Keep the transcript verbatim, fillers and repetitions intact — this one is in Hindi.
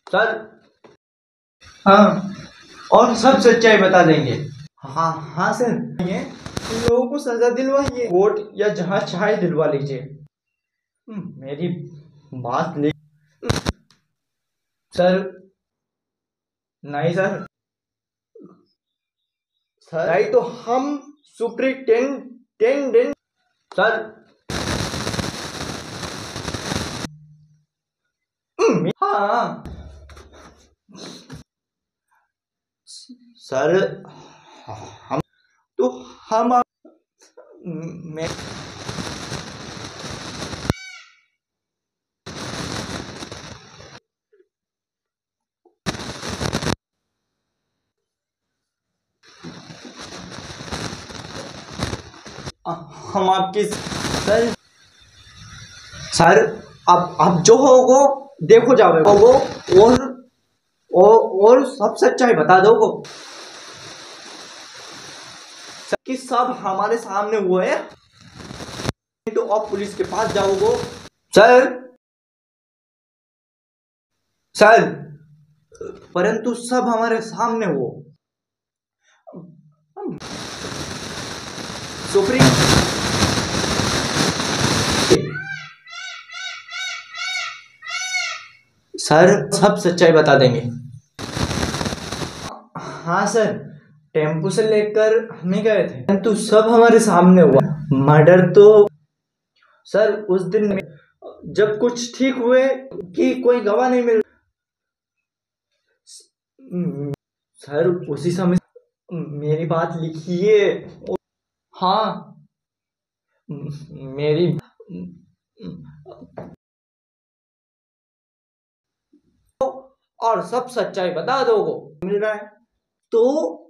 सर हाँ, और सब सच्चाई बता देंगे। हाँ हाँ सर, ये इन लोगों को सजा दिलवाइए, कोर्ट या जहाँ चाहे दिलवा लीजिए। मेरी बात ले सर। नहीं सर, सर नहीं तो हम सुप्रिंटेंडेंट सर। हाँ सर, हम तो हम मैं हम आपकी सर सर अब अब जो होगो देखो जाओगे होगो, और और और सब सच्चाई बता दोगो कि सब हमारे सामने हुआ है। तो अब पुलिस के पास जाओगे सर। सर परंतु सब हमारे सामने हो सुप्रीम सर, सब सच्चाई बता देंगे। हाँ सर, टेम्पो से लेकर हमें गए थे, परंतु सब हमारे सामने हुआ। मर्डर तो सर उस दिन में जब कुछ ठीक हुए कि कोई गवाह नहीं मिल सर, उसी समय मेरी बात लिखिए। हाँ मेरी और सब सच्चाई बता दोगे मिल रहा है तो